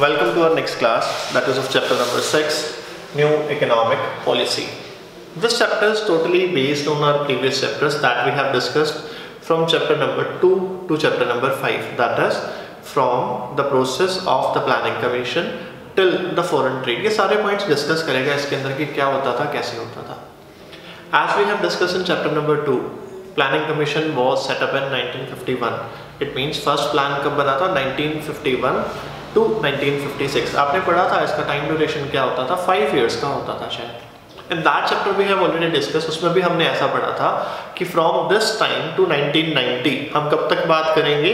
Welcome to our next class, that is of chapter number 6, New Economic Policy. This chapter is totally based on our previous chapters that we have discussed from chapter number 2 to chapter number 5, that is from the process of the planning commission till the foreign trade. ये सारे points discuss करेगा इसके अंदर कि क्या होता था, कैसे होता था. As we have discussed in chapter number 2, planning commission was set up in 1951. It means first plan कब बना था? 1951 to 1956. आपने पढ़ा था इसका टाइम ड्यूरेशन क्या होता था? 5 years का होता था शायद. In that chapter we have already discussed, उसमें भी हमने ऐसा पढ़ा था कि from this time to 1990, हम कब तक बात करेंगे?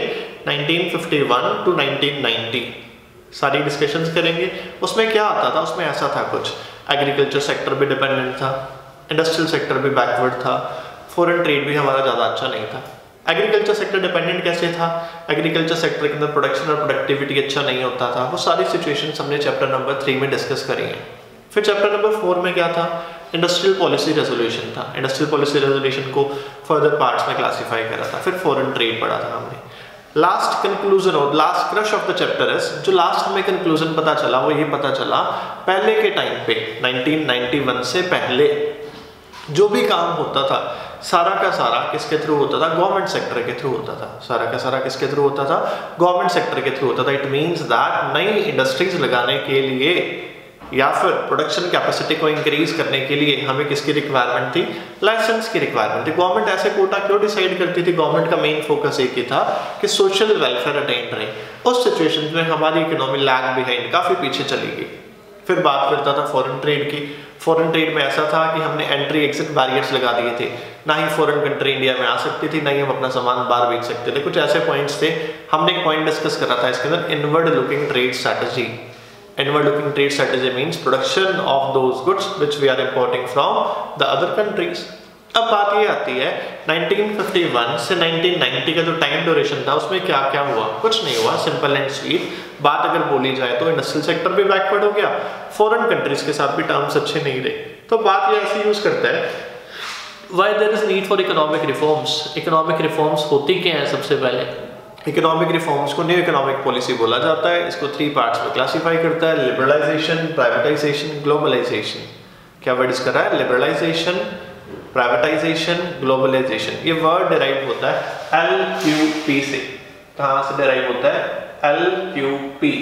1951 to 1990 सारी डिस्कशंस करेंगे. उसमें क्या आता था? उसमें ऐसा था कुछ, एग्रीकल्चर सेक्टर भी डिपेंडेंट था, इंडस्ट्रियल सेक्टर भी बैकवर्ड था, फॉरेन ट्रेड भी हमारा ज़्यादा अच्छा नहीं था. एग्रीकल्चर सेक्टर डिपेंडेंट कैसे था? एग्रीकल्चर सेक्टर के अंदर प्रोडक्शन और प्रोडक्टिविटी अच्छा नहीं होता था. वो सारी सिचुएशंस हमने चैप्टर नंबर 3 में डिस्कस करी हैं. फिर चैप्टर नंबर 4 में क्या था? इंडस्ट्रियल पॉलिसी रेजोल्यूशन था. इंडस्ट्रियल पॉलिसी रेजोल्यूशन को फर्दर पार्ट्स में क्लासीफाई करा था. फिर फॉरेन ट्रेड पढ़ा था हमने. लास्ट कंक्लूजन और last crux of the chapter is, जो लास्ट हमें कंक्लूजन पता चला वो ये पता चला पहले के टाइम पे 1991 से पहले जो भी काम होता था सारा का सारा किसके थ्रू होता था? गवर्नमेंट सेक्टर के थ्रू होता था. सारा का सारा किसके थ्रू होता था? गवर्नमेंट सेक्टर के थ्रू होता था. इट मींस दैट नई इंडस्ट्रीज लगाने के लिए या फिर प्रोडक्शन कैपेसिटी को इंक्रीज करने के लिए हमें किसकी रिक्वायरमेंट थी? लाइसेंस की रिक्वायरमेंट थी. गवर्नमेंट ऐसे कोटा क्यों डिसाइड करती थी? गवर्नमेंट का मेन फोकस एक ही था कि सोशल वेलफेयर अटेंड रहे. उस सिचुएशन में हमारी इकोनॉमी लैग बिहाइंड, काफी पीछे चली गई. फिर बात करता था फॉरेन ट्रेड की. फॉरेन ट्रेड में ऐसा था कि हमने एंट्री एग्जिट बैरियर्स लगा दिए थे. ना ही फॉरेन कंट्री इंडिया में आ सकती थी, ना ही हम अपना सामान बाहर बेच सकते थे. कुछ ऐसे पॉइंट्स थे. हमने एक पॉइंट डिस्कस करा था इसके अंदर, inward looking trade strategy. Inward looking trade strategy means production of those goods which we are importing from the other countries. अब बात ये आती है 1951 से 1990 का जो टाइम ड्यूरेशन था उसमें क्या क्या हुआ? कुछ नहीं हुआ. सिंपल एंड स्वीट बात अगर बोली जाए तो इंडस्ट्रियल सेक्टर भी बैकवर्ड हो गया, फॉरेन कंट्रीज के साथ भी टर्म्स अच्छे नहीं रहे. तो बात ये ऐसे यूज करता है, why there is need for economic reforms. Economic reforms होती क्या है? सबसे पहले इकोनॉमिक रिफॉर्म्स को न्यू इकोनॉमिक पॉलिसी बोला जाता है. इसको 3 पार्ट्स में क्लासीफाई करता है, लिबरलाइजेशन, प्राइवेटाइजेशन, ग्लोबलाइजेशन. क्या वर्ड इसका है? Liberalisation, privatisation, globalisation. ये वर्ड डिराइव होता है LQP से. कहाँ से डिराइव होता है? LQP.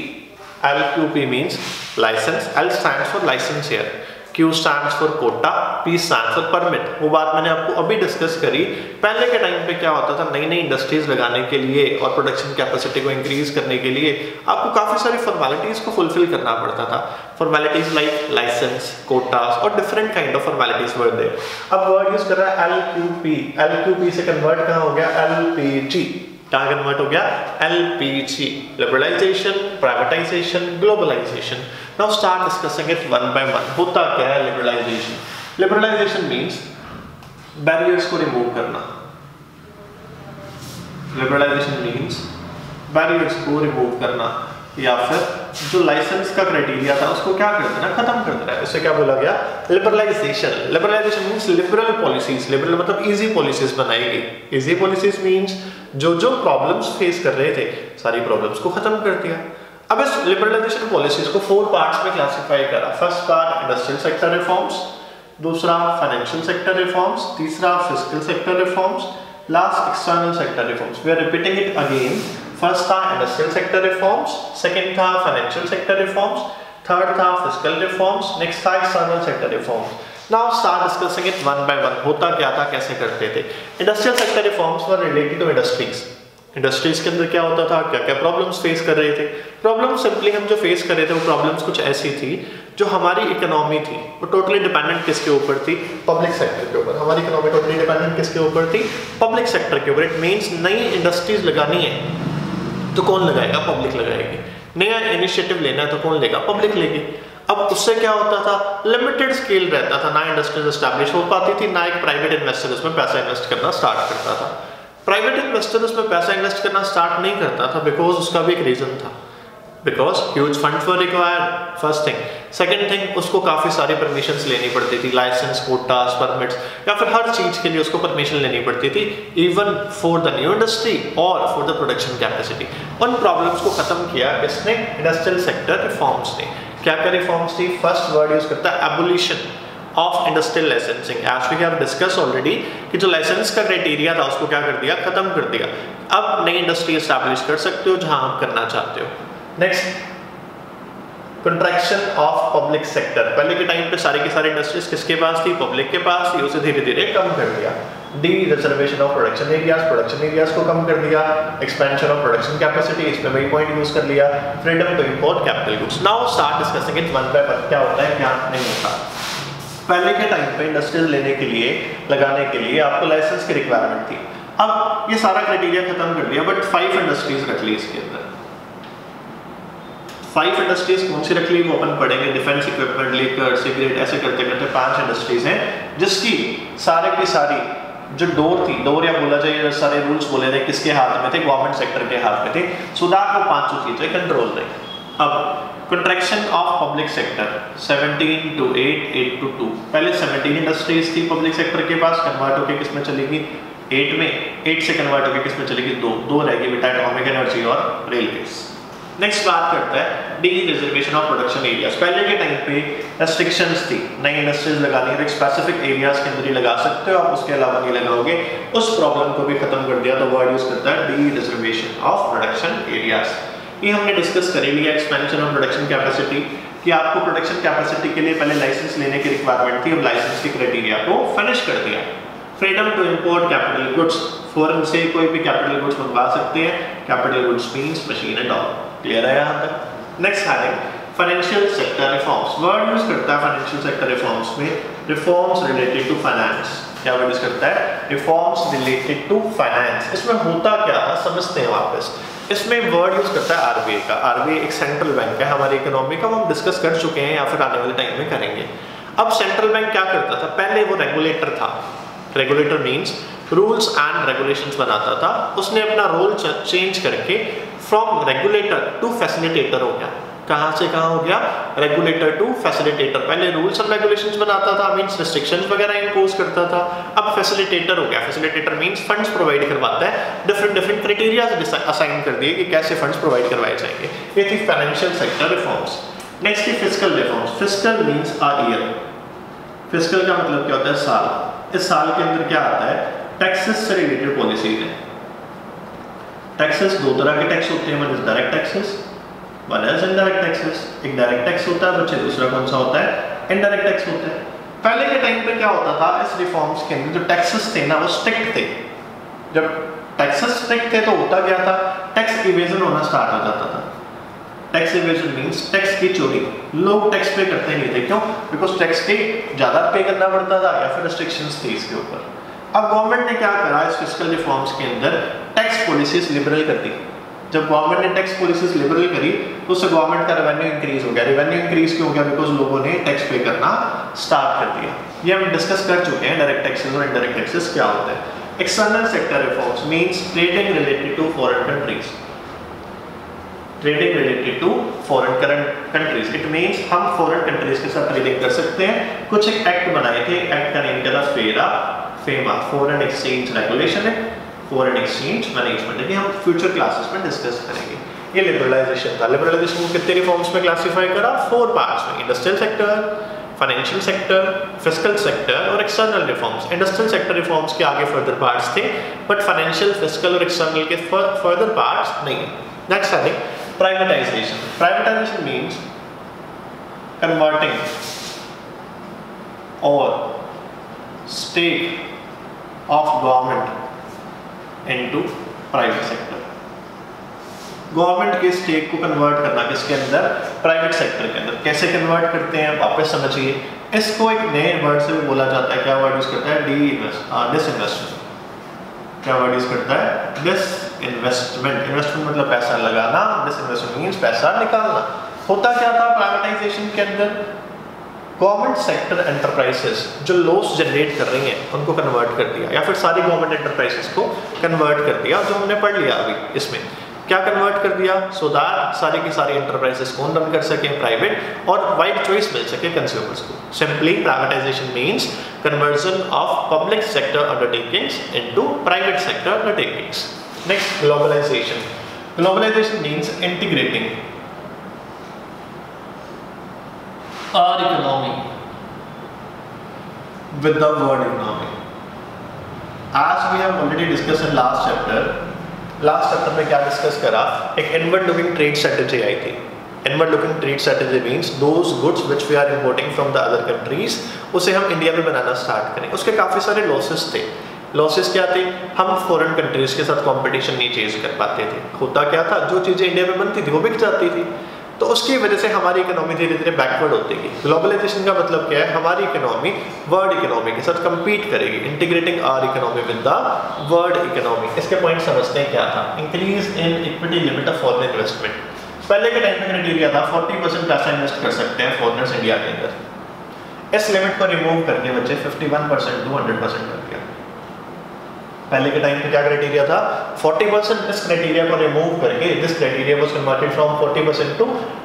LQP means licence. L stands for license here, Q stands for quota, P stands for permit. वो बात मैंने आपको अभी डिस्कस करी. पहले के टाइम पे क्या होता था? नई नई इंडस्ट्रीज लगाने के लिए और प्रोडक्शन कैपेसिटी को इंक्रीज करने के लिए आपको काफी सारी फॉर्मेलिटीज को फुलफिल करना पड़ता था. फॉर्मेलिटीज लाइक लाइसेंस, कोटास और different kind of formalities were there. अब वर्ड यूज कर रहा है LQP. LQP से कन्वर्ट कहाँ हो गया? LPG. कहाँ कन्वर्ट हो गया? LPG. Liberalisation, privatisation, globalisation. Now start discussing it one by one. होता क्या है लिबरलाइजेशन? लिबरलाइजेशन मींस बैरियर्स को रिमूव करना. लिबरलाइजेशन मींस बैरियर्स को रिमूव करना या फिर जो लाइसेंस का क्राइटेरिया था उसको क्या कर देना? खत्म कर देना. इससे क्या बोला गया? Liberalisation. Liberalisation means liberal policies. Liberal मतलब इजी पॉलिसीज बनाई गई. इजी पॉलिसीज मींस जो जो प्रॉब्लम्स फेस कर रहे थे सारी प्रॉब्लम्स को खत्म कर दिया. अब इस लिबरलाइजेशन पॉलिसीज को 4 पार्ट्स में क्लासिफाई करा. First part industrial sector reforms, दूसरा फाइनेंशियल सेक्टर रिफॉर्म्स, तीसरा fiscal sector reforms, last external sector reforms. We are repeating it again. First था इंडस्ट्रियल सेक्टर रिफॉर्म्स, सेकंड था फाइनेंशियल सेक्टर रिफॉर्म्स, थर्ड था fiscal reforms, next था external sector reforms. Now start discussing it one by one. होता क्या था, कैसे करते थे? Industrial sector reforms were related to industries. Industries के अंदर क्या होता था, क्या क्या प्रॉब्लम्स फेस कर रहे थे? प्रॉब्लम्स सिंपली हम जो फेस कर रहे थे वो प्रॉब्लम्स कुछ ऐसी थी, जो हमारी इकोनॉमी थी वो टोटली डिपेंडेंट किसके ऊपर थी? पब्लिक सेक्टर के ऊपर. हमारी इकोनॉमी टोटली डिपेंडेंट किसके ऊपर थी? पब्लिक सेक्टर के ऊपर. इट मींस नई इंडस्ट्रीज लगानी है तो कौन लगाएगा? पब्लिक लगाएगी. नया इनिशिएटिव लेना है तो कौन लेगा? पब्लिक लेगी. अब उससे क्या होता था? लिमिटेड स्केल रहता था, ना इंडस्ट्रीज एस्टैब्लिश हो पाती थी, ना एक प्राइवेट इन्वेस्टर उसमें पैसा इन्वेस्ट करना स्टार्ट करता था. प्राइवेट इन्वेस्टर उसमें पैसा इन्वेस्ट करना स्टार्ट नहीं करता था बिकॉज उसका भी एक रीजन था. Because huge funds were required, first thing. Second thing, उसको काफ़ी सारी परमिशंस लेनी पड़ती थी, लाइसेंस, कोटास, परमिट्स, या फिर हर चीज़ के लिए उसको परमिशन लेनी पड़ती थी, even for the new industry और फॉर द प्रोडक्शन कैपेसिटी। उन प्रॉब्लम्स को खत्म किया किसने? इंडस्ट्रियल सेक्टर रिफॉर्म्स ने। क्या क्या रिफॉर्म्स थी? फर्स्ट वर्ड यूज करता है abolition of industrial licensing. As we have discuss already कि जो लाइसेंस का क्राइटेरिया था उसको क्या कर दिया? खत्म कर दिया। अब नई इंडस्ट्री एस्टैब्लिश कर सकते हो जहां आप करना चाहते हो। Next, contraction of public sector. पहले के टाइम पे सारी की सारी इंडस्ट्रीज किसके पास थी? पब्लिक के पास थी, उसे धीरे धीरे कम कर दिया। Dereservation of production areas को कम कर दिया। एक्सपेंशन ऑफ प्रोडक्शन कैपेसिटी, इसमें वही पॉइंट यूज कर लिया। Freedom to import capital goods. Now start discussing it one by one, क्या होता है क्या नहीं होता। पहले के टाइम पे इंडस्ट्रीज लेने के लिए, लगाने के लिए आपको लाइसेंस की रिक्वायरमेंट थी। अब ये सारा क्राइटेरिया खत्म कर दिया, बट 5 इंडस्ट्रीज रख ली इसके अंदर। 5 इंडस्ट्रीज कौन सी रख ली वो अपन पढ़ेंगे। डिफेंस इक्विपमेंट, लिकर, सिगरेट, ऐसे करते करते 5 इंडस्ट्रीज हैं जिसकी सारे की सारी जो डोर थी, डोर या बोला जाए जो सारे रूल्स बोले थे किसके हाथ में थे? गवर्नमेंट सेक्टर के हाथ में थे। सो दैट वो 5 चीजें कंट्रोल रही। अब contraction of public sector 17 to 8, 8 to 2। पहले 17 इंडस्ट्रीज थी पब्लिक सेक्टर के पास, कन्वर्ट होकर किसमें चलेगी? 8 में। 8 से कन्वर्ट होकर किसमें चलेगी? 2 रहेगी बेटा, एटॉमिक एनर्जी और रेलवेज। नेक्स्ट बात करता है dereservation of production areas. पहले के टाइम पे रेस्ट्रिक्शंस थी, नई इंडस्ट्रीज लगानी है तो एक स्पेसिफिक एरियाज के अंदर ही लगा सकते हो आप, उसके अलावा नहीं लगाओगे। उस प्रॉब्लम को भी खत्म कर दिया, तो वर्ड यूज करता है dereservation of production areas. ये हमने डिस्कस कर लिया। एक्सपेंशन ऑफ प्रोडक्शन कैपेसिटी, कि आपको प्रोडक्शन कैपेसिटी के लिए पहले लाइसेंस लेने की रिक्वायरमेंट थी, अब लाइसेंस के क्राइटेरिया को फिनिश कर दिया। Freedom to import capital goods, foreign से कोई भी कैपिटल गुड्स मंगवा सकते हैं। Capital goods means machine and all. Clear है यहाँ तक? Next heading, financial sector reforms. Word use करता है फाइनेंशियल सेक्टर रिफॉर्म्स में रिफॉर्म्स रिलेटेड टू फाइनेंस। क्या वर्ड यूज करता है? Reforms related to finance. इसमें होता क्या है समझते हैं वापस। इसमें वर्ड यूज करता है आरबीआई का। आरबीआई एक सेंट्रल बैंक है हमारी इकोनॉमी का, वो हम डिस्कस कर चुके हैं या फिर आने वाले टाइम में करेंगे। अब सेंट्रल बैंक क्या करता था? पहले वो रेगुलेटर था। Regulator means rules and regulations बनाता था। उसने अपना रोल चेंज करके फ्रॉम रेगुलेटर टू फैसिलिटेटर हो गया। कहां से कहां हो गया? Regulator to facilitator. पहले रूल्स एंड रेगुलेशंस बनाता था, मींस रिस्ट्रिक्शंस वगैरह इंपोज करता था। अब फैसिलिटेटर हो गया। फैसिलिटेटर मींस फंड्स प्रोवाइड करवाता है, डिफरेंट क्राइटेरियाज असाइन कर दिए कि कैसे फंड्स प्रोवाइड करवाए जाएंगे। ये थी फाइनेंशियल सेक्टर रिफॉर्म्स। नेक्स्ट थी fiscal reforms. Fiscal means a year. Fiscal का मतलब क्या होता है? साल। इस साल के अंदर क्या आता है? टैक्सेस से रिलेटेड पॉलिसीज है। टैक्सेस 2 तरह के टैक्स होते हैं, one is direct taxes, one is indirect taxes. एक डायरेक्ट टैक्स होता है बच्चे, दूसरा कौन सा होता है? इनडायरेक्ट टैक्स होता है। पहले के टाइम पे क्या होता था? इस रिफॉर्म्स के अंदर जो टैक्सेस थे ना वो स्ट्रिक्ट थे। जब टैक्सेस स्ट्रिक्ट थे तो होता क्या था? टैक्स इवेजन होना स्टार्ट हो जाता था। टैक्स इवेजन मींस टैक्स की चोरी। लोग टैक्स पे करते नहीं थे, क्यों? बिकॉज टैक्स के ज्यादा पे करना पड़ता था या फिर रिस्ट्रिक्शंस थी इसके ऊपर। अब गवर्नमेंट ने क्या करा इस फिस्कल रिफॉर्म्स के अंदर? टैक्स पॉलिसीज लिबरल कर दी। जब गवर्नमेंट ने टैक्स पॉलिसीज लिबरल करी तो उससे गवर्नमेंट का रेवेन्यू इंक्रीज हो गया। रेवेन्यू इंक्रीज क्यों हो गया? बिकॉज लोगों ने टैक्स पे करना स्टार्ट कर दिया। ये हम डिस्कस कर चुके हैं डायरेक्ट टैक्सेस और इनडायरेक्ट टैक्सेस क्या होता है। External sector reforms means trading related to foreign countries. Trading related to foreign countries, it means हम फॉरेन कंट्रीज के साथ ट्रेडिंग कर सकते हैं। कुछ एक एक्ट बनाए थे, एक्ट का नेम क्या था? फेमा, फॉरेन एक्सचेंज रेगुलेशन है, फॉरेन एक्सचेंज मैनेजमेंट है। हम फ्यूचर क्लासेस में डिस्कस करेंगे। ये लिबरलाइजेशन था। लिबरलाइजेशन को कितने रिफॉर्म्स में क्लासिफाई करा? 4 पार्ट्स में। Industrial sector, financial sector, fiscal sector और external reforms. Industrial sector reforms के आगे फर्दर पार्ट्स थे, बट फाइनेंशियल, फिस्कल और एक्सटर्नल के फर्दर पार्ट्स नहीं। Next heading, privatisation. Privatisation means converting और stake of government into private sector. Government के stake को कन्वर्ट करना किसके अंदर? प्राइवेट सेक्टर के अंदर। कैसे कन्वर्ट करते हैं वापस समझिए। इसको एक नए वर्ड से भी बोला जाता है। क्या वर्ड यूज करता है? डिसइन्वेस्टमेंट। क्या वर्ड यूज करता है? डिसइन्वेस्टमेंट। इन्वेस्टमेंट मतलब पैसा लगाना, डिसइन्वेस्टमेंट मींस पैसा निकालना। होता क्या था प्राइवेटाइजेशन के अंदर? गवर्नमेंट सेक्टर एंटरप्राइजेस जो लॉस जनरेट कर रही हैं उनको कन्वर्ट कर दिया, या फिर सारी गवर्नमेंट एंटरप्राइजेस को कन्वर्ट कर दिया, जो हमने पढ़ लिया अभी इसमें। क्या कन्वर्ट कर दिया? सो दैट सारी की सारी एंटरप्राइजेस कौन रन कर सके? प्राइवेट, और वाइड चॉइस मिल सके कंज्यूमर्स को। Simply privatisation means conversion of public sector undertakings into private sector undertakings. Next, globalisation. Globalisation means integrating our economy with the world economy. As we have already discussed in last chapter में क्या discuss करा? एक inward looking trade strategy आई थी। Inward looking trade strategy means those goods which we are importing from the other countries, उसे हम India में बनाना start करें। उसके काफ़ी सारे लॉसेस थे। लॉसेस क्या थे? हम फॉरेन कंट्रीज के साथ कंपटीशन नहीं चेज कर पाते थे। होता क्या था, जो चीज़ें इंडिया में बनती थी वो बिक जाती थी, तो उसकी वजह से हमारी इकोनॉमी धीरे धीरे बैकवर्ड होती गई। ग्लोबलाइजेशन का मतलब क्या है? हमारी इकोनॉमी वर्ल्ड इकोनॉमी के साथ compete करेगी, integrating our economy with the world economy. इसके पॉइंट समझते हैं क्या था? Increase in equity limit of foreign investment. पहले के टाइम में क्राइटेरिया था 40% पैसा इन्वेस्ट कर सकते हैं फॉरेनर्स इंडिया के अंदर। इस लिमिट को रिमूव करके बच्चे 51% टू 100% कर दिया। पहले के टाइम पे क्या क्राइटेरिया था? 40%। इस क्राइटेरिया को रिमूव करके this criteria was converted from 40% to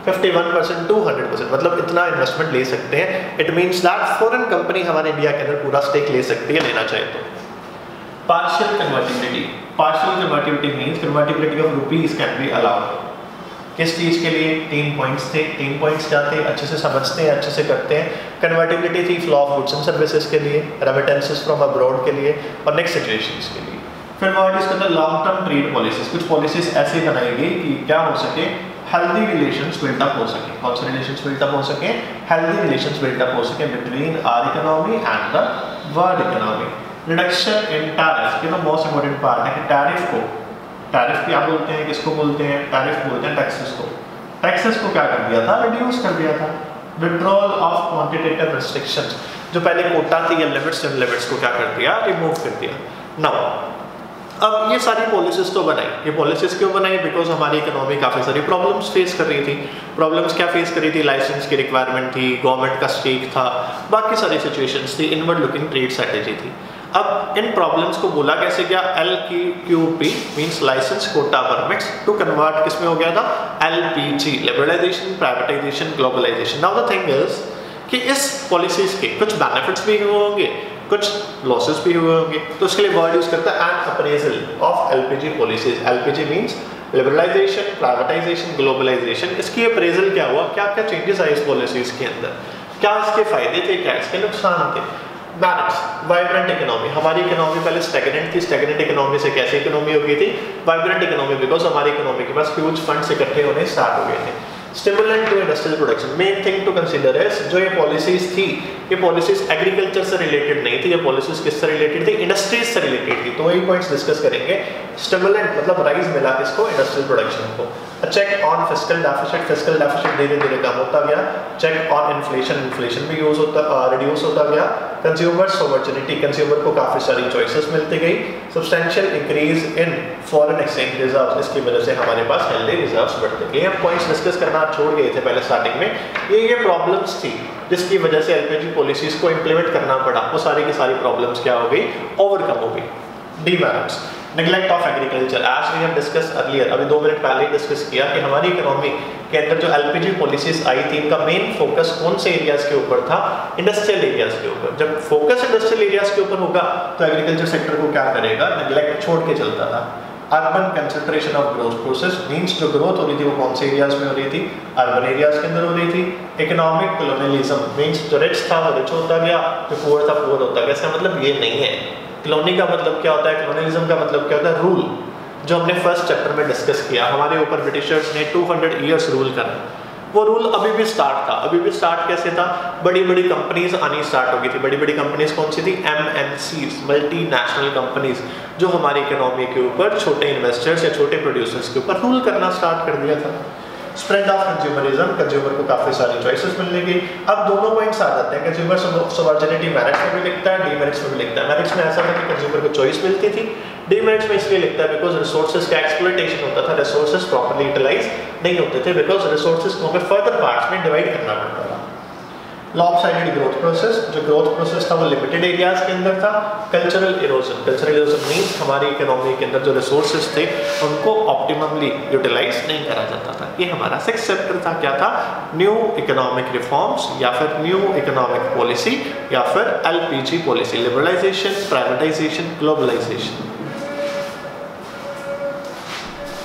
51% to 100%। मतलब इतना इन्वेस्टमेंट ले सकते हैं। It means that foreign company हमारे इंडिया के अंदर पूरा स्टेक ले सकती है, लेना चाहे तो। Partial convertibility. Partial convertibility means convertibility of rupees can be allowed. किस चीज़ के लिए? 3 पॉइंट्स थे। 3 पॉइंट्स क्या थे? अच्छे से समझते हैं, अच्छे से करते हैं। कन्वर्टिबिलिटी थी flow of goods and services के लिए, रेमिटेंसेस फ्रॉम अब्रॉड के लिए, और नेक्स्ट सिचुएशंस के लिए। फिर वर्ड इसके अंदर लॉन्ग टर्म ट्रेड पॉलिसीज। कुछ पॉलिसीज ऐसे बनाई गई कि क्या हो सके? हेल्दी रिलेशंस बिल्डअप हो सके। कौन से रिलेशंस बिल्डअप हो सके? हेल्दी रिलेशंस बिल्डअप हो सके between our economy and the world economy. Reduction in tariff, ये तो मोस्ट इंपॉर्टेंट पार्ट है कि टैरिफ क्या बोलते हैं? किसको बोलते हैं? टैरिफ बोलते हैं टैक्सेस को। टैक्सेस को क्या कर दिया था? रिड्यूस कर दिया था। विड्रॉल ऑफ क्वांटिटेटिव रिस्ट्रिक्शंस, जो पहले कोटा थी या लिमिट्स, इन लिमिट्स को क्या कर दिया? रिमूव कर दिया। नाउ अब ये सारी पॉलिसीज तो बनाई। ये पॉलिसीज क्यों बनाई? बिकॉज हमारी इकोनॉमी काफ़ी सारी प्रॉब्लम्स फेस कर रही थी। प्रॉब्लम्स क्या फेस कर रही थी? लाइसेंस की रिक्वायरमेंट थी, गवर्नमेंट का स्टेक था, बाकी सारी सिचुएशंस थी, इनवर्ड लुकिंग ट्रेड स्ट्रेटजी थी। अब इन प्रॉब्लम्स को बोला कैसे गया? LQP means licence quota permits to convert किस में हो गया था? LPG, liberalisation, privatisation, globalisation. Now the thing is कि इस पॉलिसीज के कुछ बेनिफिट्स भी होंगे, कुछ लॉसेस भी हुए होंगे, तो उसके लिए वर्ड यूज करता है an appraisal of LPG policies. LPG means liberalisation, privatisation, globalisation. इसकी अप्रेजल क्या हुआ? क्या क्या चेंजेस आए इस पॉलिसीज के अंदर? क्या इसके फायदे थे, क्या इसके नुकसान थे? Merits, vibrant economy. हमारी इकोनॉमी पहले स्टैग्नेंट थी। स्टैग्नेंट इकोनॉमी से कैसी इकोनॉमी हो गई थी? वाइब्रेंट इकोनॉमी, बिकॉज हमारी इकोनॉमी के पास ह्यूज फंड्स इकट्ठे होने स्टार्ट हो गए थे। Stimulant to industrial production, main thing to consider है जो ये पॉलिसीज थी, ये पॉलिसीज एग्रीकल्चर से रिलेटेड नहीं थी, ये पॉलिसीज किससे रिलेटेड थी? इंडस्ट्रीज से रिलेटेड थी। तो वही पॉइंट्स डिस्कस करेंगे। स्टिमुलेंट मतलब राइज मिला किसको? इंडस्ट्रियल प्रोडक्शन को। Check on fiscal deficit, fiscal deficit धीरे धीरे कम होता गया। चेक ऑन इन्फ्लेशन, इन्फ्लेशन भी रिड्यूस होता गया। कंज्यूमर्स अपॉर्चुनिटी, कंज्यूमर को काफ़ी सारी चॉइसेस मिलती गई। Substantial increase in foreign exchange reserves, इसकी वजह से हमारे पास हेल्दी रिजर्व्स बढ़ते गए। हम पॉइंट्स डिस्कस करना छोड़ गए थे पहले स्टार्टिंग में। ये प्रॉब्लम्स थी जिसकी वजह से LPG पॉलिसीज को इंप्लीमेंट करना पड़ा। वो सारी की सारी प्रॉब्लम्स क्या हो गई? ओवरकम हो गई। Demerits, neglect of agriculture, as we have discuss earlier, अभी 2 मिनट पहले ही डिस्कस किया कि हमारी इकोनॉमी के अंदर जो LPG पॉलिसीज आई थी, इनका मेन फोकस कौन से एरियाज के ऊपर था? इंडस्ट्रियल एरियाज के ऊपर। जब फोकस इंडस्ट्रियल एरियाज के ऊपर होगा तो एग्रीकल्चर सेक्टर को क्या करेगा? नेग्लेक्ट, छोड़ के चलता था। Urban concentration of growth process means जो ग्रोथ हो रही थी वो कौन से एरियाज में हो रही थी? अर्बन एरियाज के अंदर हो रही थी। इकोनॉमिक कॉलोनियलिज्म मींस जो रिच था वो रिच होता गया, जो पुअर था पुअर होता गया। इसका मतलब ये नहीं है। कॉलोनी का मतलब क्या होता है? कॉलोनियलिज्म का मतलब क्या होता है? रूल, जो हमने फर्स्ट चैप्टर में डिस्कस किया। हमारे ऊपर ब्रिटिशर्स ने 200 ईयर्स रूल करा। वो रूल अभी भी स्टार्ट था। अभी भी स्टार्ट कैसे था? बड़ी बड़ी कंपनीज आनी स्टार्ट हो गई थी। बड़ी बड़ी कंपनीज कौन सी थी? MNCs, मल्टीनेशनल कंपनीज, जो हमारी इकोनॉमी के ऊपर छोटे इन्वेस्टर्स या छोटे प्रोड्यूसर्स के ऊपर रूल करना स्टार्ट कर दिया था। स्प्रेड ऑफ कंज्यूमरिज्म, कंज्यूमर को काफ़ी सारी चॉइसेस मिलने की। अब दोनों पॉइंट्स आ जाते हैं। कंज्यूमर सॉवर्जिनिटी मेरिट्स में भी लिखता है, डीमेरिट्स में भी लिखता है। मेरिट्स में ऐसा था कि कंज्यूमर को चॉइस मिलती थी। डीमेरिट्स में इसलिए लिखता है बिकॉज रिसोर्सेज का एक्सप्लॉयटेशन होता था, रिसोर्सेज प्रॉपर्ली यूटिलाइज नहीं होते थे, बिकॉज रिसोर्सेज को हमें फर्दर पार्ट्स में डिवाइड करना पड़ता था। लॉपसाइडेड ग्रोथ प्रोसेस, जो ग्रोथ प्रोसेस था वो लिमिटेड एरियाज के अंदर था। कल्चरल इरोजन मीन्स हमारी इकोनॉमी के अंदर जो रिसोर्सेज थे उनको ऑप्टिममली यूटिलाइज नहीं करा जाता था। ये हमारा 6th चैप्टर था। क्या था? न्यू इकोनॉमिक रिफॉर्म्स या फिर न्यू इकोनॉमिक पॉलिसी या फिर LPG policy, liberalisation, privatisation, globalisation.